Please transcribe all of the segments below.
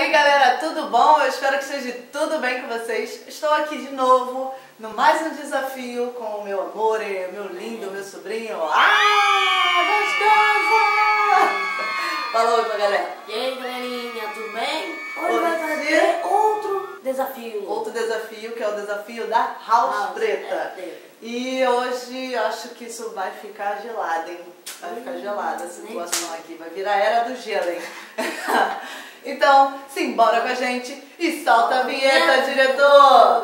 aí galera, tudo bom? Eu espero que esteja tudo bem com vocês. Estou aqui de novo no mais um desafio com o meu amor, meu lindo, meu sobrinho. Gostosa! Fala oi pra galera. E aí galerinha, tudo bem? Hoje vai fazer outro desafio. Outro desafio que é o desafio da House Preta. E hoje acho que isso vai ficar gelado, hein? Vai ficar gelada a situação aqui, vai virar era do gelo, hein? Então, simbora com a gente e solta a vinheta, diretor!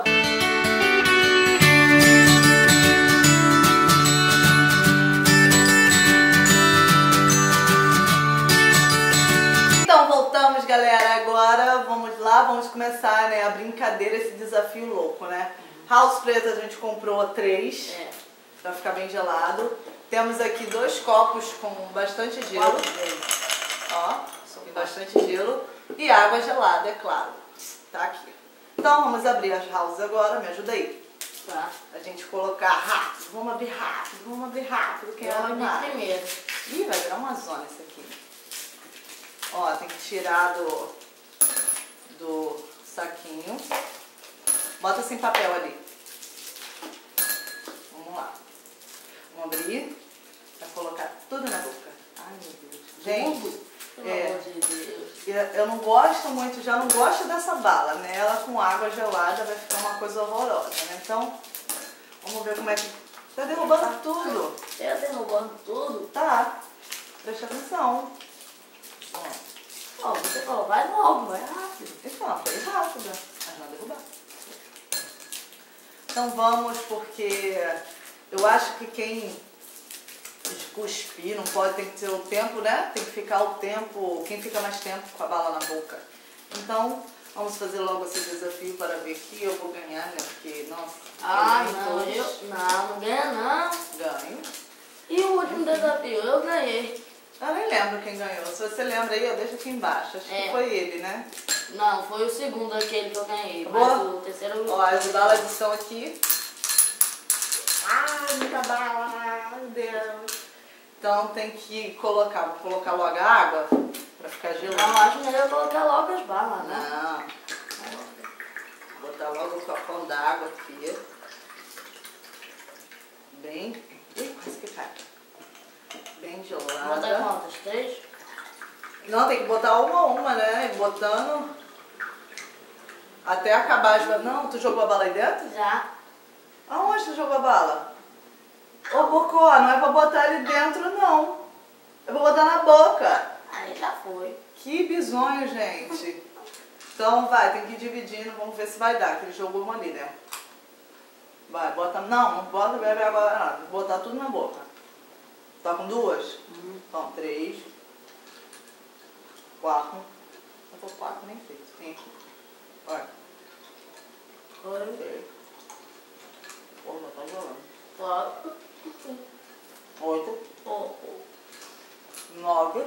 Então voltamos, galera, agora vamos lá, vamos começar, né, a brincadeira, esse desafio louco, né? House Preta a gente comprou 3, pra ficar bem gelado. Temos aqui 2 copos com bastante gelo, ó. Bastante gelo e água gelada, é claro. Tá aqui. Então vamos abrir as houses agora, me ajuda aí. Tá. A gente colocar rápido, vamos abrir rápido, quem é animado. Primeiro. Ih, vai virar uma zona isso aqui. Ó, tem que tirar do saquinho. Bota sem papel ali. Vamos lá. Vamos abrir pra colocar tudo na boca. Ai, meu Deus. Gente. Eu não gosto muito, já não gosto dessa bala, né? Ela com água gelada vai ficar uma coisa horrorosa, né? Então, vamos ver como é que... Tá derrubando tudo. Tá derrubando tudo? Tá. Presta atenção. Ó, você falou, vai logo, vai rápido. Então, foi rápida, mas não derrubar. Então vamos, porque eu acho que quem cuspir, não pode, tem que ter o tempo, né? Tem que ficar o tempo, quem fica mais tempo com a bala na boca. Então, vamos fazer logo esse desafio para ver que eu vou ganhar, né? Porque, nossa... Não ganha não. Ganho. E o último desafio? Eu ganhei. Eu nem lembro quem ganhou. Se você lembra aí, eu deixo aqui embaixo. Acho que foi ele, né? Não, foi o segundo aquele que eu ganhei. Tá mas bom? o terceiro... Ó, as balas estão aqui. Ai, muita bala, meu Deus. Então tem que colocar, vou colocar logo a água pra ficar gelado. Não, acho melhor colocar logo as balas, né? Não. Vou botar logo o copão d'água aqui. Bem... Ih, quase que cai. Bem gelada. Botar quantas? 3? Não, tem que botar uma a uma, né? Botando até acabar as balas. Não, tu jogou a bala aí dentro? Já. Aonde tu jogou a bala? Ô, Bocó, não é pra botar ali dentro, não. Eu vou botar na boca. Aí já foi. Que bizonho, gente. Então vai, tem que ir dividindo, vamos ver se vai dar, que ele jogou uma ali, né? Vai, bota... Não bota bebe agora nada. Vou botar tudo na boca. Tá com 2? Então, 3, 4. Eu tô 4 nem fez. 5. Vai. 6. Porra, tá gelando. 4. 8. 9.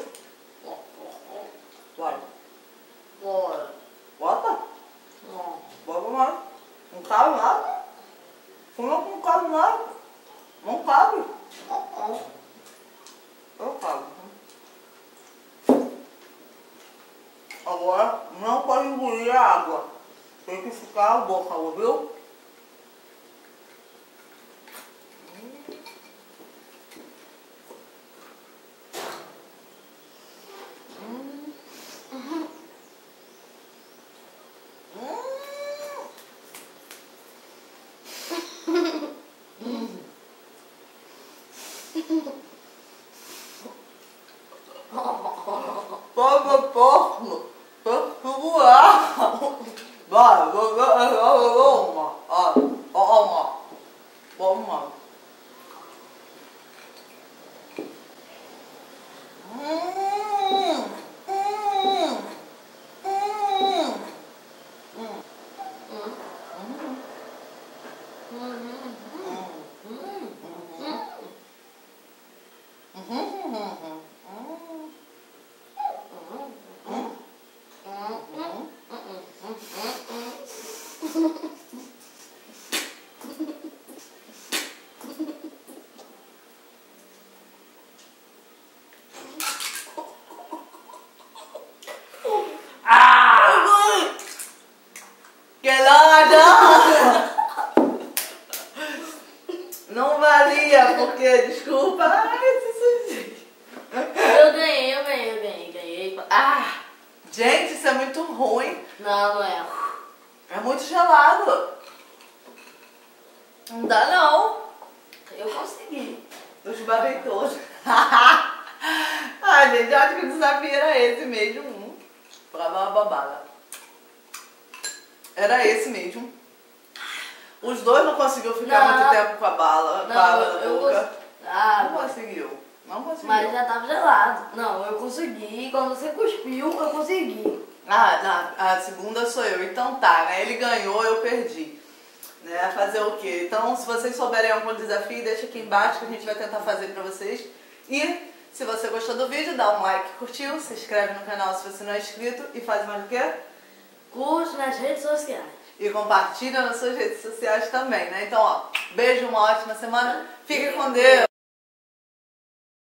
Vai. Bora. Bota. Bota mais. Não cabe nada. Não cabe nada. Não cabe. Eu cabe. Agora não pode engolir a água. Tem que ficar a boca, ouviu? Todo porco, pra voar. Vai, uma. Gente, isso é muito ruim. Não, não é. É muito gelado. Não dá não. Eu consegui. Eu esbarrei todo. Ai, gente, eu acho que o desafio era esse mesmo. Pra dar uma babada. Era esse mesmo. Os dois não conseguiu ficar muito tempo com a bala, com a água na boca. Não conseguiu. Não conseguiu. Mas já tava gelado. Não, eu consegui. Quando você cuspiu, eu consegui. A segunda sou eu. Então tá, né? Ele ganhou, eu perdi. Né? Fazer o quê? Então, se vocês souberem algum desafio, deixa aqui embaixo que a gente vai tentar fazer pra vocês. E se você gostou do vídeo, dá um like, curtiu, se inscreve no canal se você não é inscrito e faz mais o quê? Curte nas redes sociais. E compartilha nas suas redes sociais também, né? Então, ó, beijo, uma ótima semana. Fique com Deus!